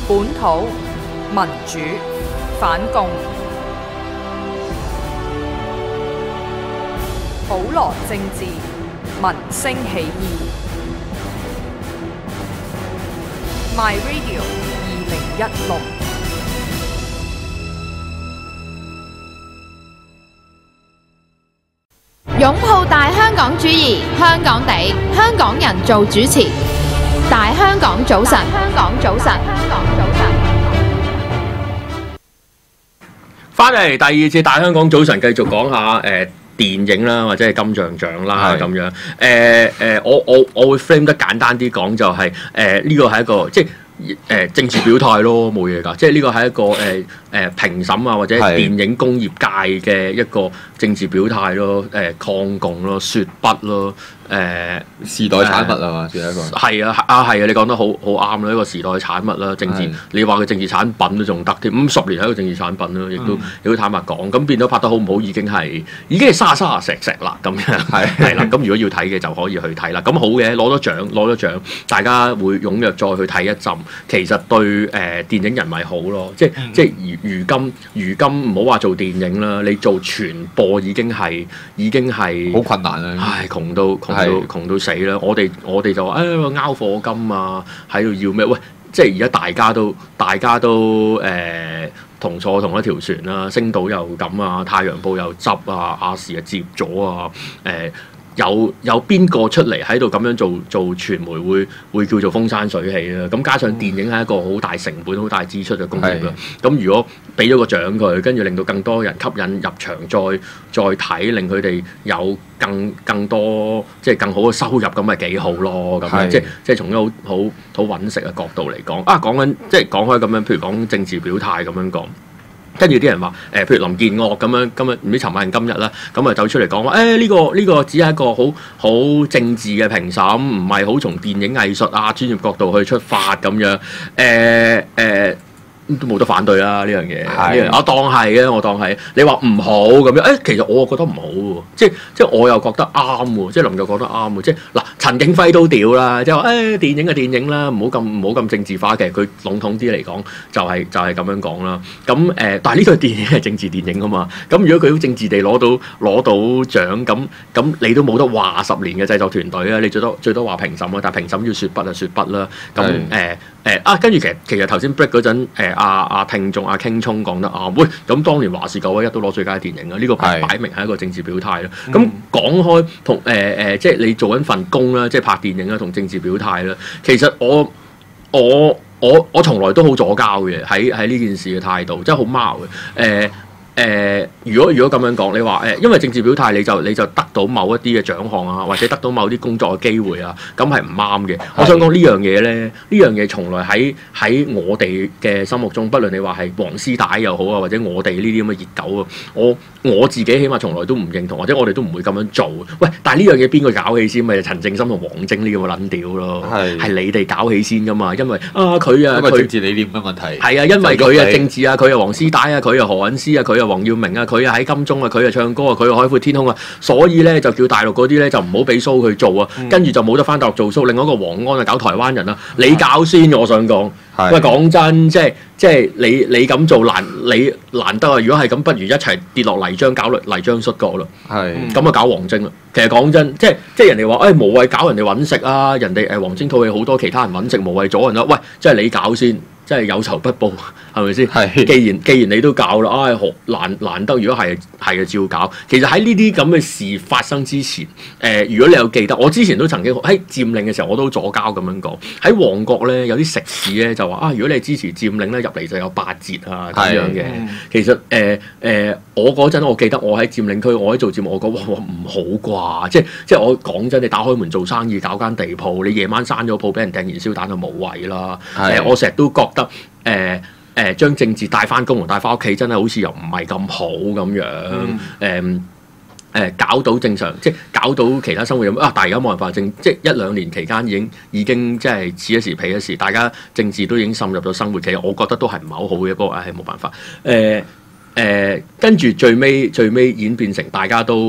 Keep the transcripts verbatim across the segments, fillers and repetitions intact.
本土民主反共，普羅政治民聲起義。My Radio 二零一六。 擁抱大香港主義，香港地，香港人做主持。大香港早晨，香港早晨，香港早晨。 翻嚟第二節大香港早晨，繼續講下誒、呃、電影啦，或者係金像獎啦咁樣。誒、呃、誒、呃，我我我會 frame 得簡單啲講，就係誒呢個係一個即係。誒、呃、政治表態咯，冇嘢㗎，即係呢個係一個誒誒、呃、評審啊，或者電影工業界嘅一個政治表態咯，誒、呃、抗共咯，説不咯，誒、呃、 時代產物啊嘛，算係一個係啊啊係啊，你講得好好啱啦，一個時代產物啦，政治你話佢政治產品都仲得添，五十年係一個政治產品咯，亦都亦都坦白講，咁變咗拍得好唔好已經係已經係沙沙石石啦咁樣，係係啦，咁如果要睇嘅就可以去睇啦，咁好嘅攞咗獎攞咗獎，大家會踴躍再去睇一陣。其實對誒、呃、電影人咪好咯，即係、嗯、即係如如今如今唔好話做電影啦，你做傳播已經係已經係好困難啊！ 唉，窮到窮到窮到，到死啦！我哋我哋就話誒拗課金啊，喺度要咩？喂，即係而家大家都大家都誒、呃、同坐同一條船啦，星島又咁啊，太陽報又執啊，亞視啊接咗啊，誒、呃。有有邊個出嚟喺度咁樣做做傳媒會會叫做風生水起啊？咁加上電影係一個好大成本、好大支出嘅工業啦。咁如果俾咗個獎佢，跟住令到更多人吸引入場再再睇，令佢哋有更更多即係更好嘅收入，咁咪幾好咯？咁樣即係即係從一個好好好揾食嘅角度嚟講啊，講緊即係講開咁樣，譬如講政治表態咁樣講。跟住啲人話誒、呃，譬如林建岳咁樣，今日唔知尋晚定今日啦，咁啊走出嚟講話誒呢個呢、呢個只係一個好好政治嘅評審，唔係好從電影藝術啊專業角度去出發咁樣，誒、呃、誒。呃都冇得反對啦呢樣嘢，的我當係嘅，我當係。你話唔好咁樣，誒、欸，其實我覺得唔好喎，即係即係我又覺得啱喎，即係林又覺得啱喎，即係嗱，陳景輝都屌啦，即係話誒電影嘅電影啦，唔好咁唔好咁政治化嘅，佢籠統啲嚟講就係、是、就係、是、咁樣講啦。咁誒、呃，但係呢個電影係政治電影啊嘛，咁如果佢好政治地攞到攞到獎，咁咁你都冇得話十年嘅製作團隊啊，你最多最多話評審啊，但係評審要説不就説不啦。咁誒誒啊，跟住其實其實頭先 break 嗰陣阿阿聽眾阿傾聰講得啱，喂，咁當年華視九一一都攞最佳電影啊，呢、這個擺明係一個政治表態啦。咁、嗯、講開同誒誒，即係你做緊份工啦，即係拍電影啦，同政治表態啦。其實我我我我從來都好左膠嘅，喺喺呢件事嘅態度，即係好貓嘅誒。誒、呃，如果如果咁樣講，你話誒、呃，因為政治表態，你就你就得到某一啲嘅獎項啊，或者得到某啲工作嘅機會啊，咁係唔啱嘅。的我想講呢樣嘢咧，呢樣嘢從來喺喺我哋嘅心目中，不論你話係黃絲帶又好啊，或者我哋呢啲咁嘅熱狗啊，我我自己起碼從來都唔認同，或者我哋都唔會咁樣做。喂，但係呢樣嘢邊個搞起先？咪陳正深同黃晶呢個撚屌咯，係係的你哋搞起先噶嘛？因為啊，佢啊，佢政治理念嘅問題係啊，因為佢啊政治啊，佢啊黃絲帶啊，佢啊何韻詩啊，佢啊黃耀明啊，佢啊喺金鐘啊，佢啊唱歌啊，佢啊海闊天空啊，所以咧就叫大陸嗰啲咧就唔好俾 show 佢做啊，嗯、跟住就冇得翻大陸做 show。另外一個黃安啊，搞台灣人啊，你搞先，我想講。喂，講真，即係即係你你咁做難，你難得啊！如果係咁，不如一齊跌落泥漿搞泥漿摔角咯。係咁啊，就搞黃晶啦。其實講真，即係即係人哋話誒無謂搞人哋揾食啊，人哋誒黃晶套戲好多其他人揾食，無謂阻人啦。喂，即係你搞先。即係有仇不報，係咪先？係。既然既然你都搞啦，唉、哎，何難難得？如果係係嘅，照搞。其實喺呢啲咁嘅事發生之前，誒、呃，如果你有記得，我之前都曾經喺佔領嘅時候，我都左膠咁樣講。喺旺角咧，有啲食肆咧就話啊，如果你支持佔領咧，入嚟就有八折啊咁樣嘅。其實誒誒、呃呃，我嗰陣我記得我喺佔領區，我喺做節目，我講哇哇唔好啩，即係即係我講真，你打開門做生意，搞間地鋪，你夜晚閂咗鋪，俾人掟燃燒彈就無謂啦。係、呃。我成日都覺得。得誒誒將政治帶翻工同帶翻屋企，真係好似又唔係咁好咁樣。誒誒、嗯呃、搞到正常，即係搞到其他生活有啊！但係而家冇辦法，政即係一兩年期間已經已經即係此一時彼一時，大家政治都已經滲入咗生活。其實我覺得都係唔係好好嘅，不過唉冇辦法。誒、呃、誒、呃、跟住最尾最尾演變成大家都。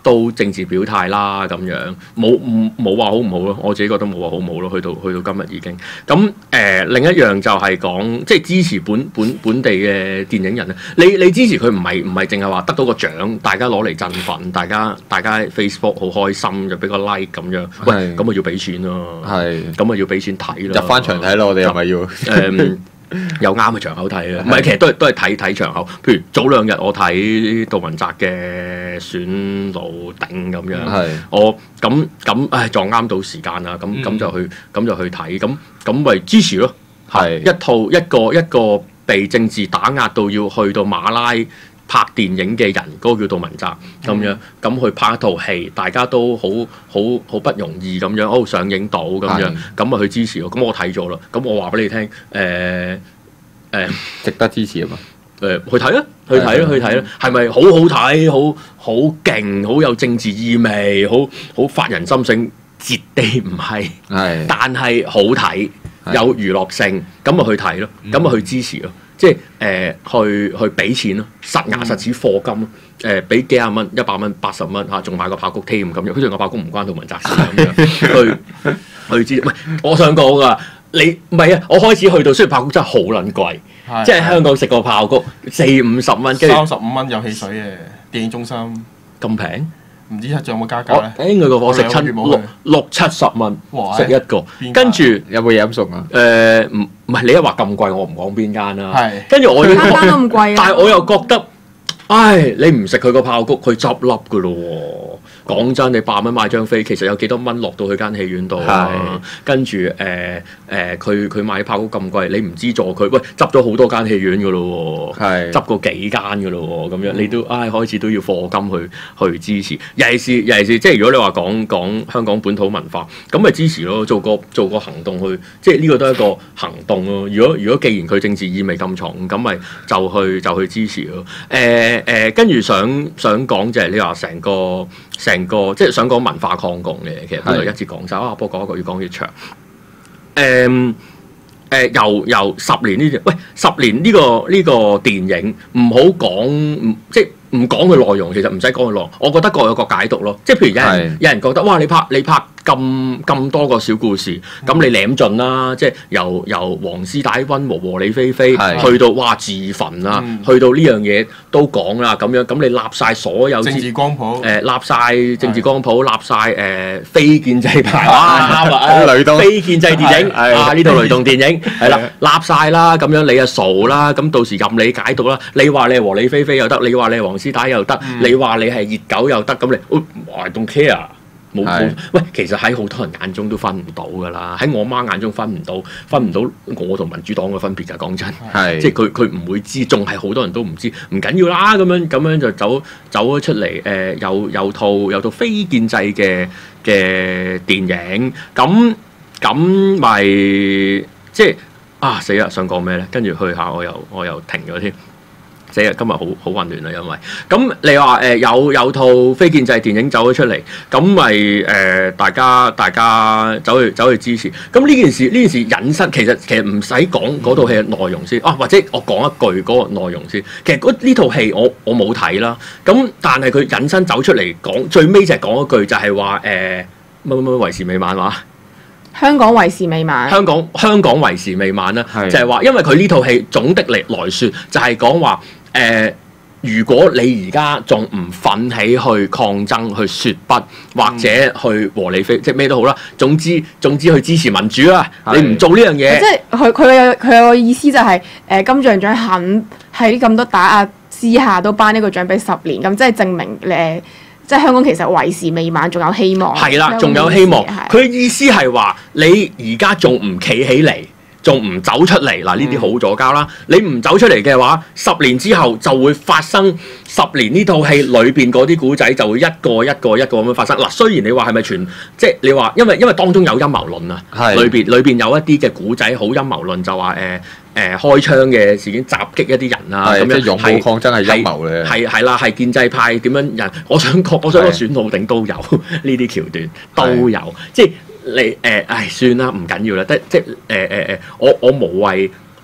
都政治表態啦咁樣，冇唔冇話好唔好咯？我自己覺得冇話好唔好咯。去到去到今日已經咁誒、呃，另一樣就係講即係支持本本本地嘅電影人啊！你你支持佢唔係唔係淨係話得到個獎，大家攞嚟振奮，大家大家 Facebook 好開心就俾個 like 咁樣，喂咁啊要俾錢咯，係咁啊要俾錢睇咯， 入翻場睇咯，我哋係咪要？ 誒有啱嘅場口睇啊！唔係其實都係都係睇睇場口。譬如早兩日我睇杜汶澤嘅選路頂咁樣，我咁咁唉撞啱到時間啦，咁咁就去咁就去睇，咁咁咪支持咯。係一套一個一個被政治打壓到要去到馬拉拍電影嘅人，嗰、那個叫杜汶澤咁樣，咁去拍一套戲，大家都好好好不容易咁樣，哦上映到咁樣，咁啊去支持咯。咁我睇咗啦，咁我話俾你聽，誒、呃、誒，呃、值得支持啊嘛。誒、呃、去睇啦，去睇啦，去睇啦，係咪好好睇？好好勁，好有政治意味，好好發人心醒？絕對唔係，係，但係好睇，有娛樂性，咁咪去睇咯，咁咪去支持咯。即係誒、呃、去去俾錢咯，實牙實齒課金咯，誒俾幾廿蚊、一百蚊、八十蚊嚇，仲買個爆谷添咁樣。佢仲個爆谷唔關杜汶澤事咁樣，去去支。唔係，我想講噶，你唔係啊！我開始去到，雖然爆谷真係好撚貴，即係香港食個爆谷四五十蚊， 三十五蚊有汽水嘅電影中心咁平。 唔知仲有冇加價咧？ 誒，佢個我食七六六七十蚊食一個，跟住有冇嘢飲送啊？ 誒唔唔係你一話咁貴，我唔講邊間啦。 係， 跟住我已經間間都咁貴， 但係我又覺得，唉，你唔食佢個爆谷，佢執笠噶咯喎。講真，你百蚊買張飛，其實有幾多蚊落到去間戲院度啊？跟住誒誒，佢佢買爆谷咁貴，你唔資助佢，喂，執咗好多間戲院噶咯喎，執過幾間噶咯喎，咁樣你都唉開始都要課金去去支持，尤其是尤其是即係如果你話講講香港本土文化，咁咪支持咯，做個做個行動去，即係呢個都係一個行動咯。如果如果既然佢政治意味咁重，咁咪就去就去支持咯。誒誒，跟住想想講就係你話成個。成個即係想講文化抗共嘅，其實本來一節講晒啊，不過講一個越講越長。誒、嗯、誒、呃，由由十年呢？喂，十年呢、呢個呢、呢個電影唔好講，即係唔講佢內容，其實唔使講佢內容。我覺得各有各解讀咯。即係譬如有人有人覺得哇，你拍你拍咁咁多個小故事，咁你舐盡啦。即係由由黃絲帶溫和和理非非，去到哇自焚啦，嗯、去到呢樣嘢都講啦咁樣。咁你立晒所有政治光譜， 誒立晒政治光譜，立晒誒非建制派， 哇啱啊！雷動非建制電影啊，呢套雷動電影係啦，立晒啦，咁樣你啊傻啦，咁到時任你解讀啦。你話你係和理非非又得，你話你係黃絲帶又得，嗯、你話你係熱狗又得，咁你 I don't care。冇冇，喂，其實喺好多人眼中都分唔到㗎啦，喺我媽眼中分唔到，分唔到我同民主黨嘅分別㗎。講真，係即係佢佢唔會知，仲係好多人都唔知，唔緊要啦。咁樣咁樣就走走咗出嚟，誒、呃、有有套有套非建制嘅嘅電影，咁咁咪即係啊死啦！想講咩咧？跟住去下我又我又停咗添。今日好好混亂啦，因為咁你話誒、呃、有有套非建制電影走咗出嚟，咁咪誒大家大家走去走去支持。咁呢件事呢件事引申，其實其實唔使講嗰套戲嘅內容先啊，或者我講一句嗰個內容先。其實呢套戲我我冇睇啦，咁但係佢引申走出嚟講，最尾就係講一句就係話誒乜乜乜為時未晚話。 香港為時未晚。香港香港為時未晚啦，是就係話，因為佢呢套戲總的嚟來説，就係講話誒，如果你而家仲唔奮起去抗爭、去説不，或者去和理非，即係咩都好啦。總之總之去支持民主啦。是你唔做呢樣嘢， 即係佢佢有佢有個意思就係、是、誒、呃、金像獎肯喺咁多打壓之下都頒呢個獎俾十年，咁即係證明誒。呃即係香港其實為時未晚，仲有希望。係啦， 仲有希望。佢嘅意思係話：你而家仲唔企起嚟，仲唔走出嚟？嗱，呢啲好左膠啦。你唔走出嚟嘅話，十年之後就會發生十年呢套戲裏邊嗰啲古仔就會一個一個一個咁樣發生。嗱，雖然你話係咪全即係你話，因為因為當中有陰謀論啊，裏邊裏邊有一啲嘅古仔好陰謀論，就話誒。呃誒、呃、開槍嘅事件襲擊一啲人啊，咁樣勇武抗爭係陰謀嘅， 係係啦，係建制派點樣人？我想講，我想講選路頂都有呢啲橋段都有，即係你誒，唉、呃，算啦，唔緊要啦，得即係誒誒誒，我我無謂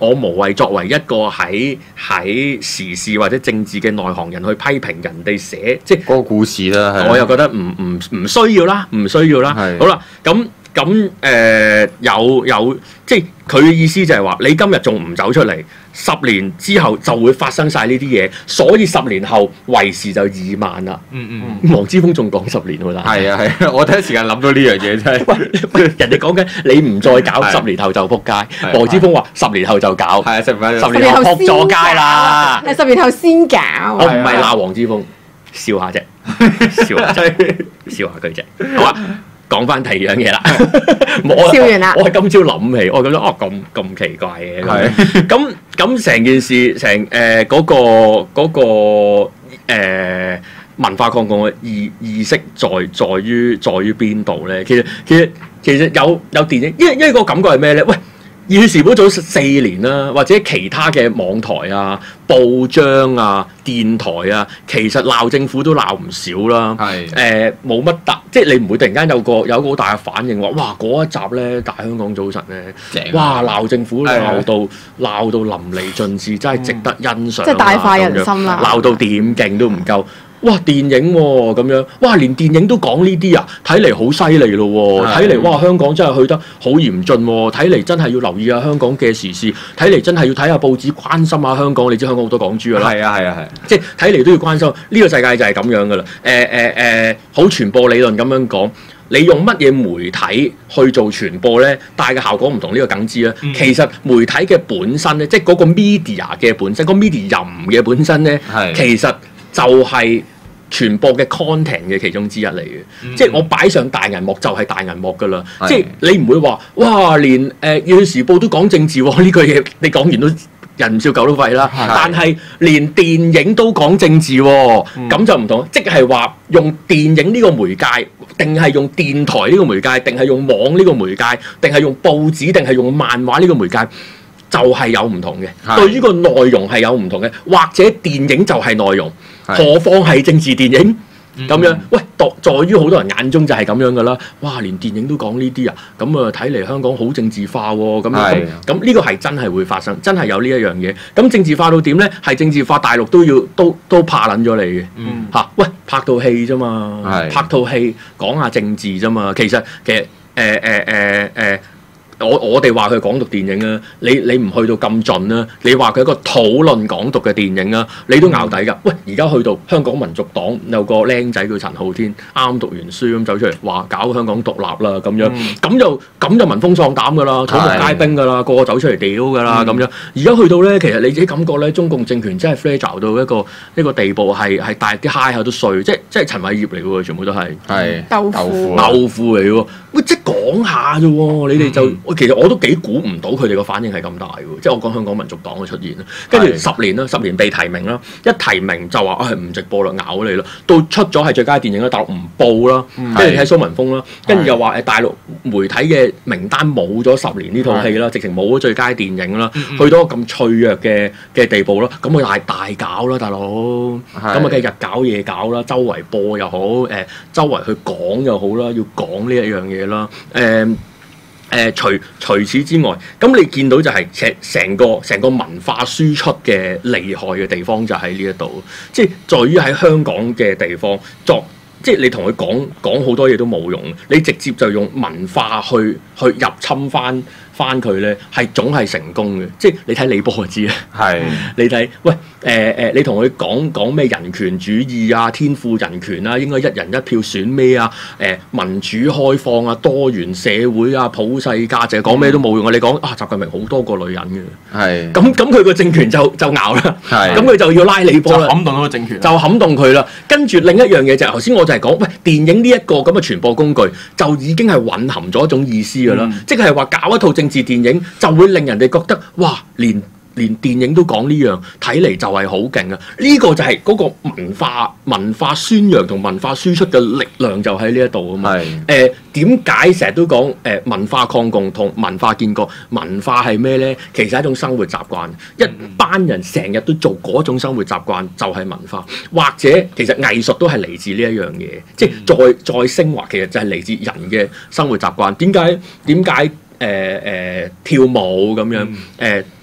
我無謂作為一個喺喺時事或者政治嘅內行人去批評人哋寫，即係嗰個故事啦。係我又覺得唔唔唔需要啦，唔需要啦。 係好啦，咁咁誒有有即係佢嘅意思就係話，你今日仲唔走出嚟，十年之後就會發生晒呢啲嘢，所以十年後為時就二萬啦。 嗯嗯嗯。 黃之鋒仲講十年喎，但係啊係啊，我第一時間諗到呢樣嘢真係。 喂喂，人哋講緊你唔再搞，十年後就撲街。黃之鋒話十年後就搞， 係啊，十年十年後撲咗街啦。 係十年後先搞。 我唔係鬧黃之鋒，笑下啫，笑下啫，笑下佢啫。好啊。講翻第二樣嘢啦， 笑完啦。 我係今朝諗起，我覺得哦咁咁奇怪嘅，咁咁成件事成誒嗰個嗰、嗰個、呃、文化抗共嘅意意識在在於在於邊度咧？其實其實其實有有電影，因為因為個感覺係咩咧？喂！《熱血時報》早四年啦，或者其他嘅網台啊、報章啊、電台啊，其實鬧政府都鬧唔少啦。係誒冇乜特，即係你唔會突然間有個有個好大嘅反應話，哇嗰一集咧《大香港早晨》咧，哇鬧政府鬧到鬧到淋漓盡致，真係值得欣賞。即係大快人心啦！ 鬧到點勁都唔夠。哇！電影喎、哦、咁樣，哇！連電影都講呢啲啊，睇嚟好犀利咯喎！睇嚟哇，香港真係去得好嚴峻喎、哦！睇嚟真係要留意下香港嘅時事，睇嚟真係要睇下報紙，關心下香港。你知香港好多港豬㗎啦， 係啊係啊係， 即係睇嚟都要關心。呢、呢個世界就係咁樣㗎啦。誒誒誒，好傳播理論咁樣講，你用乜嘢媒體去做傳播咧？帶嘅效果唔同，呢、呢個梗知啦。嗯、其實媒體嘅本身咧，即係嗰個 media 嘅本身，嗰、嗰個 media 嘅本身咧， 係其實就係、是。傳播嘅 content 嘅其中之一嚟嘅，嗯、即係我擺上大銀幕就係大銀幕㗎啦。是即係你唔會話哇，連誒《熱血時報》都講政治喎，呢句嘢你講完都人唔笑狗都吠啦。是但係連電影都講政治喎，咁、嗯、就唔同。即係話用電影呢個媒介，定係用電台呢個媒介，定係用網呢個媒介，定係用報紙，定係用漫畫呢個媒介，就係、是、有唔同嘅。是對於個內容係有唔同嘅，或者電影就係內容。何況係政治電影咁樣？喂，在於好多人眼中就係咁樣噶啦。哇，連電影都講呢啲啊！咁啊，睇嚟香港好政治化喎。咁樣咁呢個係真係會發生，真係有呢一樣嘢。咁政治化到點咧？係政治化，大陸都要都都怕撚咗你嘅。嗯，嚇，喂，拍套戲啫嘛，拍套戲講下政治啫嘛。其實其實誒誒誒誒。我我哋話佢港獨電影啊，你你唔去到咁盡啦，你話佢一個討論港獨嘅電影啊，你都淆底㗎。喂，而家去到香港民族黨有個僆仔叫陳浩天，啱讀完書咁走出嚟話搞香港獨立啦咁樣，咁、嗯、就咁就聞風喪膽㗎啦，草木皆兵㗎啦，個個走出嚟屌㗎啦咁樣。而家去到咧，其實你自己感覺咧，中共政權真係 fragile 到一個一個地步，係係大啲 high 下都碎，即係即係陳偉業嚟㗎喎，全部都係係豆腐豆腐嚟喎。喂，即係講下啫喎，你哋就、嗯、其實我都幾估唔到佢哋個反應係咁大喎，即係我講香港民族黨嘅出現啦，跟住十年啦，十年被提名啦，一提名就話啊係唔直播啦，咬你啦，到出咗係最佳電影啦，大陸唔報啦，跟住睇蘇文峰啦，跟住又話誒大陸媒體嘅名單冇咗十年呢套戲啦，直情冇咗最佳電影啦，去到咁脆弱嘅嘅地步啦，咁佢大大搞啦，大佬，咁啊梗係日搞夜搞啦，周圍播又好，誒周圍去講又好啦，要講呢一樣嘢啦，誒。誒、呃、除除此之外，咁你見到就係成成個成個文化輸出嘅厲害嘅地方就喺呢一度，即係在於喺香港嘅地方作，即係你同佢講講好多嘢都冇用，你直接就用文化去去入侵翻翻佢咧，係總係成功嘅。即係你睇李波就知啦，係是你睇喂誒誒、呃，你同佢講講咩人權主義啊、天賦人權啊，應該一人一票選咩啊？誒、呃、民主開放啊、多元社會啊、普世價值，講咩都冇用啊！你講啊，習近平好多個女人嘅，係咁咁佢個政權就就拗啦，係咁佢就要拉李波啦，撼動嗰個政權，就撼動佢啦。跟住另一樣嘢就係頭先我就係講，喂，電影呢一個咁嘅傳播工具就已經係蘊含咗一種意思㗎啦，嗯、即係話搞一套政治電影就會令人哋覺得哇，連連電影都講呢樣，睇嚟就係好勁啊！呢、這個就係嗰個文化文化宣揚同文化輸出嘅力量就喺呢一度啊嘛。誒點解成日都講誒、呃、文化抗共同文化建國？文化係咩咧？其實係一種生活習慣，一班人成日都做嗰種生活習慣就係文化，或者其實藝術都係嚟自呢一樣嘢，即係再再升華，其實就係嚟自人嘅生活習慣。點解點解誒誒跳舞咁樣誒？誒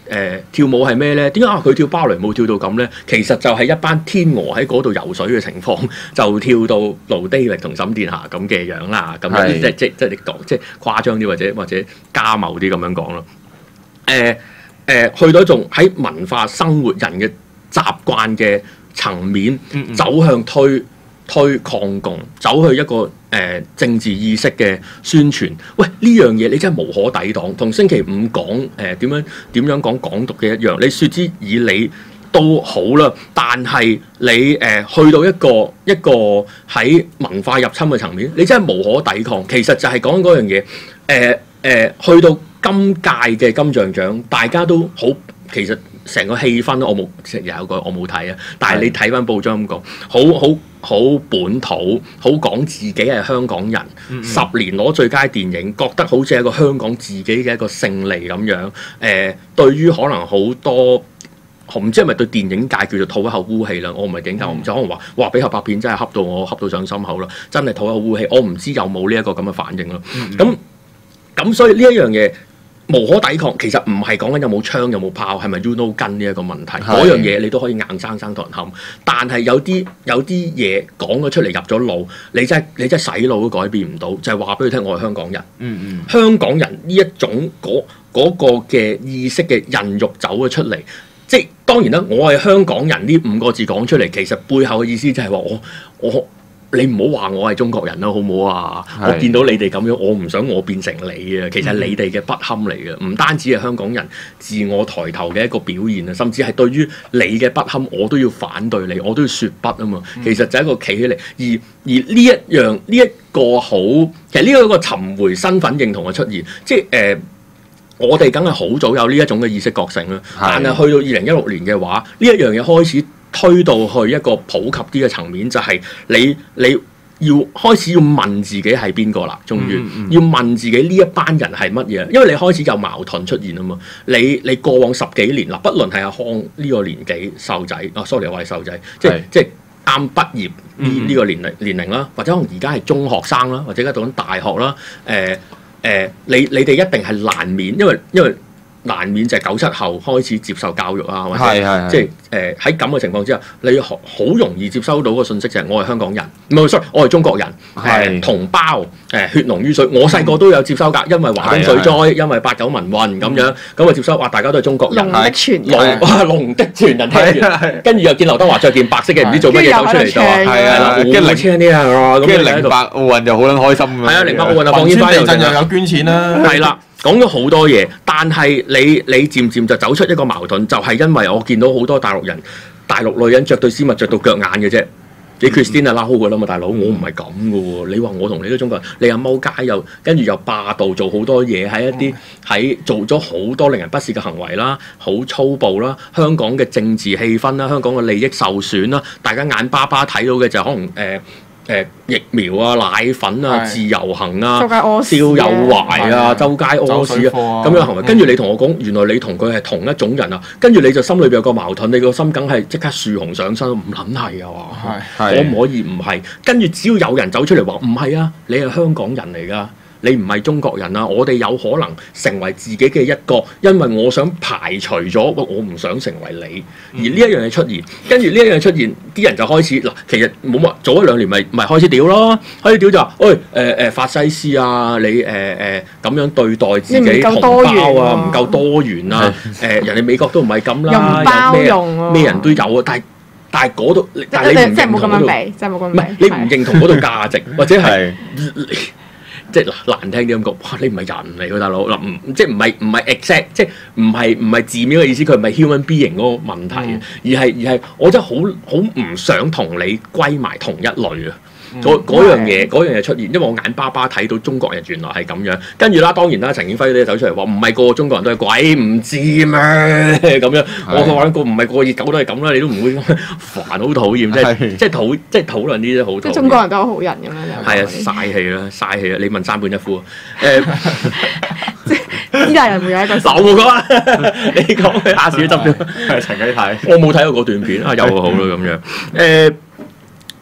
誒跳舞係咩咧？點解啊佢跳芭蕾舞跳到咁咧？其實就係一班天鵝喺嗰度游水嘅情況，就跳到盧低力同沈殿霞咁嘅樣啦。咁樣即即即你講即誇張啲或者或者加謀啲咁樣講咯。誒、呃、誒，去到一種喺文化生活人嘅習慣嘅層面， 嗯嗯走向推推抗共，走去一個誒、呃、政治意識嘅宣傳。喂，呢樣嘢你真係無可抵擋，同星期五講誒點樣點樣講港獨嘅一樣。你説之以理都好啦，但係你誒、呃、去到一個一個喺文化入侵嘅層面，你真係無可抵抗。其實就係講嗰樣嘢，誒、呃、誒、呃、去到今屆嘅金像獎，大家都好，其實成個氣氛我冇，有一個我冇睇啊。但係你睇翻報章咁講，好好好本土，好講自己係香港人。嗯嗯十年攞最佳電影，覺得好似係一個香港自己嘅一個勝利咁樣。誒、呃，對於可能好多唔知係咪對電影界叫做吐一口污氣啦？我唔係點解，我唔知，可能話哇俾合拍片真係恰到我恰到上心口啦，真係吐一口污氣。我唔知有冇呢一個咁嘅反應咯。咁咁、嗯嗯、所以呢一樣嘢。無可抵抗，其實唔係講緊有冇槍有冇炮，係咪 you know 跟呢一個問題？嗰樣嘢你都可以硬生生同人冚，但係有啲有啲嘢講咗出嚟入咗腦，你真係你真係洗腦都改變唔到，就係話俾佢聽我係香港人。嗯嗯，香港人呢一種嗰嗰個嘅意識嘅孕育走咗出嚟，即係當然啦，我係香港人呢五個字講出嚟，其實背後嘅意思就係話我我。我你唔好話我係中國人啦，好唔好啊？是我見到你哋咁樣，我唔想我變成你啊！其實係你哋嘅不堪嚟嘅，唔單止係香港人自我抬頭嘅一個表現啊，甚至係對於你嘅不堪，我都要反對你，我都要説不啊嘛。其實就係一個企起嚟，而而呢一樣呢一個好，其實呢個一個尋回身份認同嘅出現，即係誒、呃，我哋梗係好早有呢一種嘅意識覺醒啦。是但係去到二零一六年嘅話，呢一樣嘢開始推到去一個普及啲嘅層面，就係、是、你你要開始要問自己係邊個啦，終於、嗯嗯、要問自己呢一班人係乜嘢，因為你開始有矛盾出現啊嘛。你你過往十幾年嗱，不論係阿康呢個年紀細仔，啊 sorry 我係細仔，即係是即係啱畢業呢呢、嗯、個年齡年齡啦，或者可能而家係中學生啦，或者而家讀緊大學啦，誒、呃、誒、呃，你你哋一定係難免，因為因為。難免就係九七後開始接受教育啊，或者即係誒喺咁嘅情況之下，你好容易接收到個信息就係我係香港人，唔係 sorry，我係中國人，誒是、呃、同胞，誒、呃、血濃於水。我細個都有接收㗎，因為華東水災，是是因為八九民運咁樣，咁啊接收話大家都係中國人。龍的傳人， 哇龍的傳人聽完，跟住又見劉德華着件白色嘅唔知做乜嘢走出嚟就話係啊，跟住零車啲啊，跟住零八奧運就好撚開心㗎。係啊，零八奧運啊，放煙花又又有捐錢啦。 係啦。講咗好多嘢，但係你你漸漸就走出一個矛盾，就係、是、因為我見到好多大陸人、大陸女人着對絲襪着到腳眼嘅啫。你 Christina 拉好㗎啦嘛，大佬，我唔係咁嘅喎。你話我同你都中國人，你又踎街又跟住又霸道做好多嘢，喺一啲喺做咗好多令人不屑嘅行為啦，好粗暴啦，香港嘅政治氣氛啦，香港嘅利益受損啦，大家眼巴巴睇到嘅就可能誒。呃誒、呃、疫苗啊、奶粉啊、是自由行啊、燒有懷啊、周街屙屎啊咁樣行為，跟住你同我講，原來你同佢係同一種人啊，跟住你就心裏邊有個矛盾，你個心梗係即刻樹熊上身，唔撚係啊嘛，可唔可以唔係？跟住只要有人走出嚟話唔係啊，你係香港人嚟㗎。你唔係中國人啊！我哋有可能成為自己嘅一個，因為我想排除咗，我唔想成為你。而呢一樣嘢出現，跟住呢一樣嘢出現，啲人就開始嗱，其實冇乜早一兩年咪咪開始屌咯，開始屌就話，喂誒誒法西斯啊，你誒誒咁樣對待自己同胞啊，唔夠多元啊，誒、呃、人哋美國都唔係咁啦， 包容咩人都有啊，但係但係嗰度，但係你唔認同嗰度，唔係你唔認同嗰度價值，或者係。即係難聽啲咁講，哇！你唔係人嚟㗎，大佬嗱，唔即係唔係唔係 exact，即係唔係唔係字面嘅意思，佢唔係 human being 嗰個問題，嗯、而係而係我真係好好唔想同你歸埋同一類啊！嗰嗰、嗯、樣嘢嗰樣嘢出現，因為我眼巴巴睇到中國人原來係咁樣，跟住啦，當然啦，陳建輝咧走出嚟話唔係個個中國人都係鬼唔知咩咁樣，的我嘅話個唔係個個熱狗都係咁啦，你都唔會煩，好討厭，即係即係討即係討論呢啲好討厭。即係中國人都係好人咁樣。係啊，嘥氣啦，嘥氣啊！你問三本一夫誒， 即係依大人會有一個。 我冇講，你講下次執咗。 係陳啟泰， 我冇睇過嗰段片啊，又好啦咁樣誒。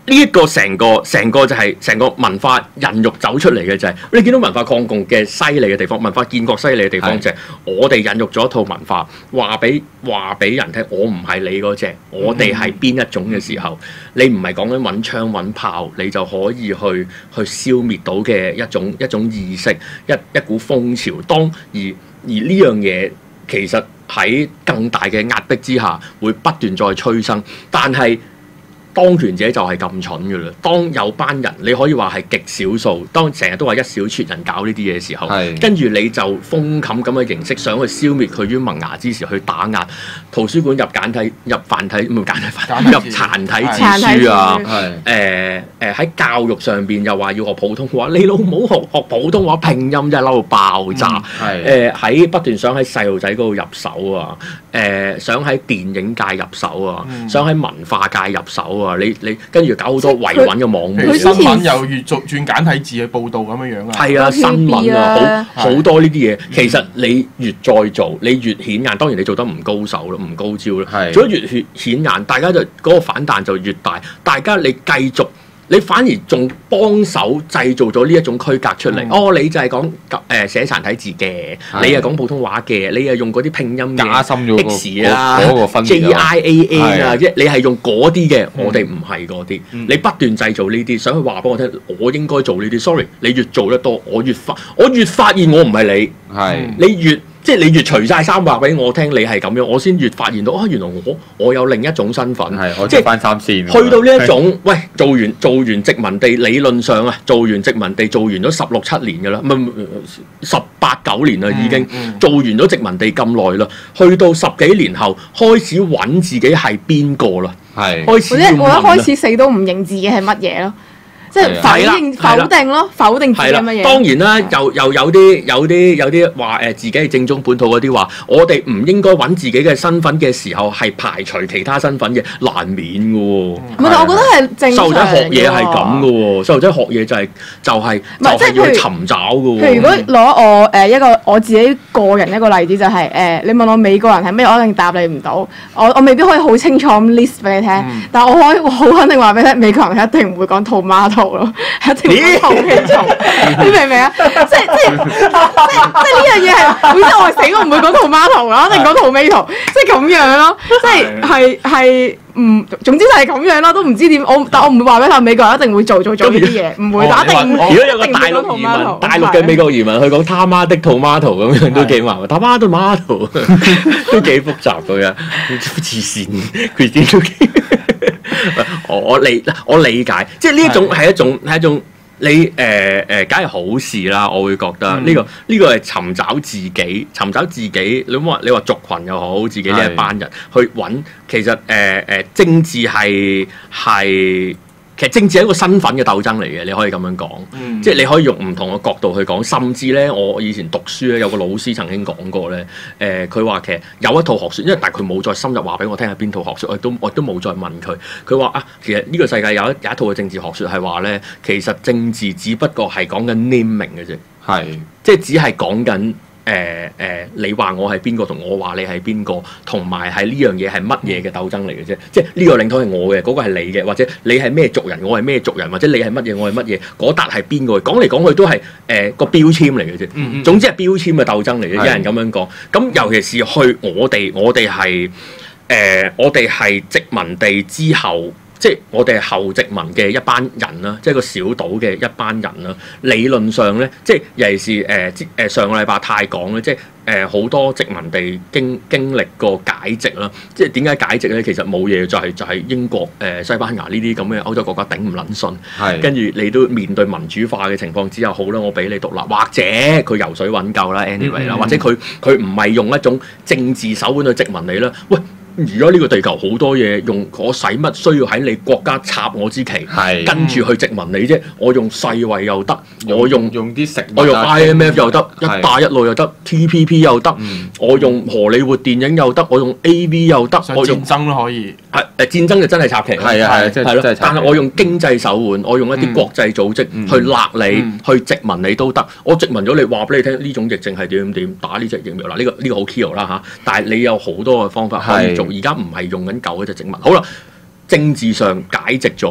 呢一個成個成個就係成個文化孕育走出嚟嘅就係、是、你見到文化抗共嘅犀利嘅地方，文化建國犀利嘅地方就係我哋孕育咗一套文化，話俾話俾人聽，我唔係你嗰隻，我哋係邊一種嘅時候，你唔係講緊揾槍揾炮，你就可以去去消滅到嘅一種一種意識，一一股風潮。當而而呢樣嘢其實喺更大嘅壓迫之下，會不斷再催生，但係當權者就係咁蠢㗎啦！當有班人，你可以話係極少數，當成日都話一小撮人搞呢啲嘢嘅時候，跟住你就封冚咁嘅形式，想去消滅佢於萌芽之時去打壓圖書館入簡體入繁體唔係簡體繁入殘體字書啊！誒誒喺教育上邊又話要學普通話，你老母學學普通話拼音真係嬲到爆炸！誒喺、呃、不斷想喺細路仔嗰度入手啊！誒、呃、想喺電影界入手啊！嗯、想喺文化界入手啊！你你跟住搞好多維穩嘅網媒， 新聞又越做轉簡體字去報導咁樣樣啊！ 係啊，新聞啊，好好多呢啲嘢。其實你越再做，你越顯眼。當然你做得唔高手咯，唔高招咯。做得越顯顯眼，大家就嗰、嗰個反彈就越大。大家你繼續。你反而仲幫手製造咗呢一種區隔出嚟，嗯、哦，你就係講誒寫殘體字嘅，的你係講普通話嘅，你係用嗰啲拼音嘅加深咗 X 啊、J I A A 啊，即係你係用嗰啲嘅，我哋唔係嗰啲。嗯、你不斷製造呢啲，想去話俾我聽，我應該做呢啲。Sorry，你越做得多，我越發我越發現我唔係你，係的你越。即係你越除晒衫話俾我聽，你係咁樣，我先越發現到啊、哦！原來我我有另一種身份， 即係翻三線。 去到呢一種，是喂，做完做完殖民地，理論上啊，做完殖民地做完咗十六七年㗎啦，唔係十八九年啦，已經、嗯嗯、做完咗殖民地咁耐啦，去到十幾年後開始揾自己係邊個啦，係開始要問啦。 我一開始死都唔認自己係乜嘢咯。即係否認否定咯，否定自己乜嘢？ 當然啦，又又有啲有啲有啲話誒，自己係正宗本土嗰啲話，我哋唔應該揾自己嘅身份嘅時候係排除其他身份嘅，難免嘅喎。唔係，我覺得係正常嘅。細路仔學嘢係咁嘅喎，細路仔學嘢就係就係就係要尋找嘅喎。 譬如如果攞我誒一個我自己個人一個例子就係誒，你問我美國人係咩，我一定答你唔到。我我未必可以好清楚咁 list 俾你聽，但係我可以好肯定話俾你聽，美國人係一定唔會講 tomato。一定要投氣蟲，你明唔明啊？即係即係即係即係呢樣嘢係，總之我係死我唔會講 tomato 啦，一定講 tomato，即係咁樣咯，即係係係唔總之就係咁樣咯，都唔知點我，但我唔會話俾佢美國人一定會做做做呢啲嘢，唔會打定。如果有個大陸移民，大陸嘅美國移民，佢講他媽的 tomato 咁樣都幾麻煩，他媽的 tomato 都幾複雜嘅，黐線，佢點都幾。我我理我理解，即係呢一種係一種係一種你誒誒，梗係好事啦。我會覺得呢、嗯這個呢、這個係尋找自己，尋找自己。你話你話族群又好，自己呢一班人去揾，其實誒誒、呃、政治係係。其實政治係一個身份嘅鬥爭嚟嘅，你可以咁樣講，嗯、即係你可以用唔同嘅角度去講，甚至咧，我以前讀書咧，有個老師曾經講過咧，誒佢話其實有一套學説，因為但係佢冇再深入話俾我聽係邊套學説，我都我都冇再問佢。佢話啊，其實呢個世界有一有一套嘅政治學説係話咧，其實政治只不過係講緊 naming 嘅啫，係是即係只係講緊。誒誒、呃呃，你話我係邊個，同我話你係邊個，同埋係呢樣嘢係乜嘢嘅鬥爭嚟嘅啫？即係呢個領土係我嘅，嗰、嗰個係你嘅，或者你係咩族人，我係咩族人，或者你係乜嘢，我係乜嘢，嗰笪係邊個？講嚟講去都係誒、呃、個標籤嚟嘅啫。嗯嗯總之係標籤嘅鬥爭嚟嘅，有人咁樣講。咁尤其是去我哋，我哋係誒，我哋係殖民地之後。即係我哋係後殖民嘅一班人啦，即係個小島嘅一班人啦。理論上咧，即係尤其是誒誒、呃、上個禮拜太講咧，即係誒好多殖民地經經歷過解殖啦。即係點解解殖咧？其實冇嘢，就係、是、就係、是、英國誒、呃、西班牙呢啲咁嘅歐洲國家頂唔撚順，係跟住你都面對民主化嘅情況之下，好啦，我俾你獨立，或者佢游水揾夠啦 anyway 啦，或者佢佢唔係用一種政治手腕去殖民你啦，喂。而家呢個地球好多嘢用，我使乜需要喺你國家插我支旗，是跟住去殖民你啫？我用世衛又得，我用用啲食， 我用 I M F 又得，是一帶一路又得 ，T P P 又得，嗯、我用荷里活電影又得，我用 A V 又得，我用戰爭都可以。 係誒戰爭就真係插旗， 係啊係啊，係咯。 但係我用經濟手腕，我用一啲國際組織去勒你，嗯、去殖民你都得。我殖民咗你，話俾你聽呢種疫症係點點點，打呢隻疫苗嗱，呢、呢個呢、呢個好 key 啦嚇。但係你有好多嘅方法可以做，而家唔係用緊舊嗰隻殖民。好啦，政治上解殖咗啦，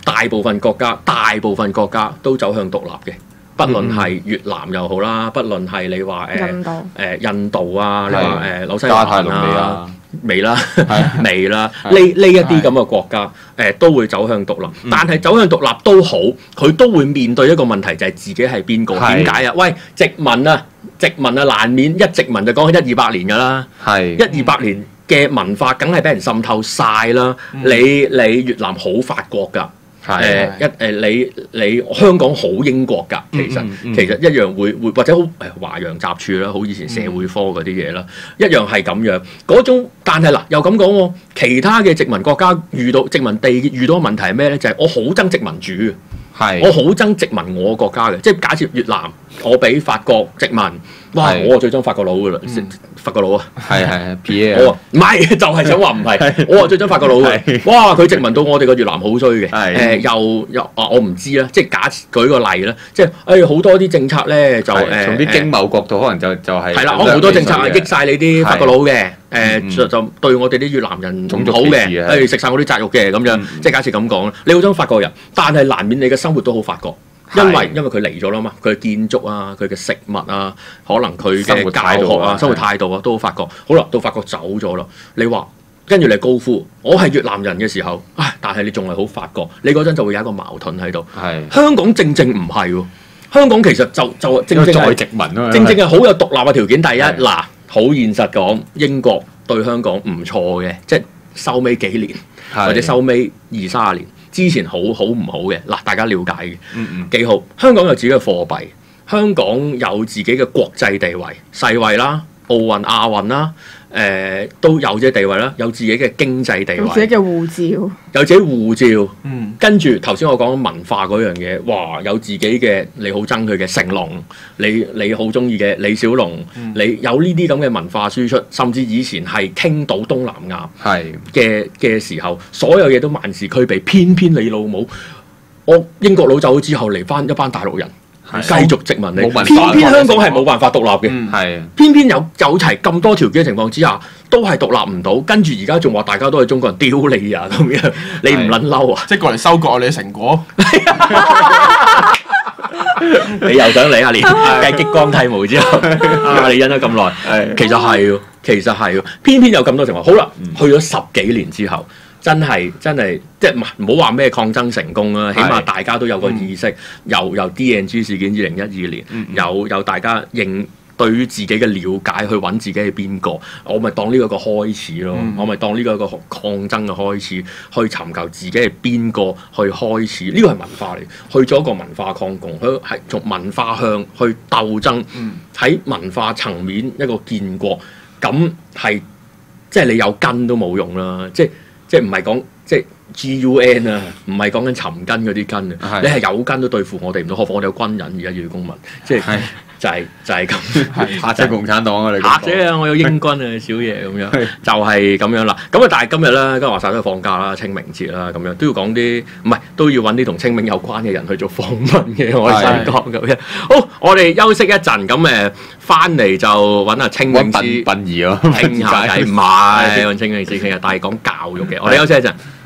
大部分國家，大部分國家都走向獨立嘅。不論係越南又好啦，不論係你話誒印度誒印度啊，你話誒紐西加泰隆尼蘭亞未啦，未啦，呢呢一啲咁嘅國家誒都會走向獨立，但係走向獨立都好，佢都會面對一個問題，就係自己係邊個？點解啊？喂，殖民啊，殖民啊，難免一殖民就講起一二百年㗎啦， 係一二百年嘅文化，梗係俾人滲透晒啦。你你越南好法國㗎。誒一誒你你香港好英國㗎，其實、嗯嗯、其實一樣會會或者好誒華洋雜處啦，好以前社會科嗰啲嘢啦，嗯、一樣係咁樣嗰種。但係嗱又咁講喎，其他嘅殖民國家遇到殖民地遇到嘅問題係咩咧？就係、是、我好憎殖民主，係我好憎殖民我國家嘅，即係假設越南我俾法國殖民。哇！我最憎法國佬噶啦，法國佬啊，係係 P A 我唔係就係想話唔係，我話最憎法國佬嘅。哇！佢殖民到我哋個越南好衰嘅，誒又又啊我唔知啦，即係假設舉個例啦，即係誒好多啲政策咧就誒從啲經貿角度可能就就係係啦，我好多政策係益晒你啲法國佬嘅，誒就就對我哋啲越南人唔好嘅，誒食晒我啲雜肉嘅咁樣，即係假設咁講啦。你好憎法國人，但係難免你嘅生活都好法國。因為因為佢嚟咗啦嘛，佢嘅建築啊，佢嘅食物啊，可能佢嘅教學啊、生活態度啊，都好法國。好啦，到法國走咗啦，你話跟住你高呼我係越南人嘅時候，唉，但係你仲係好法國，你嗰陣就會有一個矛盾喺度。係香港正正唔係喎，香港其實就就正正係殖民啊， 正正係好有獨立嘅條件。第一嗱，好現實講，英國對香港唔錯嘅，即係收尾幾年或者收尾二三十年。之前好好唔好嘅嗱，大家了解嘅，嗯嗯幾好。香港有自己嘅貨幣，香港有自己嘅國際地位，世衛啦、奧運、亞運啦，誒、呃、都有自己地位啦，有自己嘅經濟地位，有自己嘅護照， 有自己護照。嗯，跟住頭先我講文化嗰樣嘢，哇，有自己嘅你好憎佢嘅成龍，你你好中意嘅李小龍，嗯、你有呢啲咁嘅文化輸出，甚至以前係傾到東南亞係嘅嘅時候，所有嘢都萬事俱備，偏偏你老母，我英國佬走咗之後嚟翻一班大陸人。繼續殖民你，偏偏香港係冇辦法獨立嘅，係、嗯、偏偏有有齊咁多條件嘅情況之下，都係獨立唔到。跟住而家仲話大家都係中國人，丟你啊咁樣，你唔撚嬲啊？即係過嚟收割我哋嘅成果，你又想嚟啊？連繼激光剃毛之後，啊、你忍咗咁耐，其實係喎，其實係喎，偏偏有咁多情況。好啦，去咗十幾年之後。真係真係，即係唔好話咩抗爭成功啦，起碼大家都有個意識，嗯、由由 D N G 事件二零一二年，嗯、有有大家認對於自己嘅了解，去揾自己係邊個，我咪當呢個一個開始咯，嗯、我咪當呢個一個抗爭嘅開始，去尋求自己係邊個去開始，呢個係文化嚟，去咗一個文化抗共，去係從文化向去鬥爭，喺、嗯、文化層面一個建國，咁係即係你有根都冇用啦，即係。即係唔係講即係 G U N 啊，唔係講緊尋根嗰啲根啊，你係有根都對付我哋唔到，何況我哋有軍人而家要公民，即係就係就係咁。嚇死共產黨啊！你嚇死啊！我有英軍啊，小嘢咁樣，就係咁樣啦。咁啊，但係今日咧，今日話晒都係放假啦，清明節啦，咁樣都要講啲唔係都要揾啲同清明有關嘅人去做訪問嘅。我哋想講咁樣。好，我哋休息一陣，咁誒翻嚟就揾阿清明師殯儀咯，傾下偈唔係揾清明師傾下，但係講教育嘅。我哋休息一陣。